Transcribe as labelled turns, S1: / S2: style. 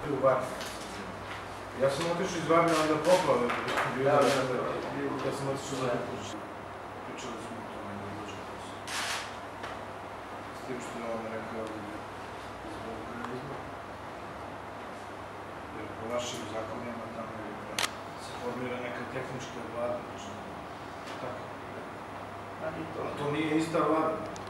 S1: U Varni. Ja sam otišao iz Varne onda poplave. Ja sam otišao za Vuković. Pričali smo o tome da dođe posao. S tim što je on rekao zbog izbora. Jer po vašim zakonima tamo se formira neka tehnička vlada. Tako. A to nije ista vlada.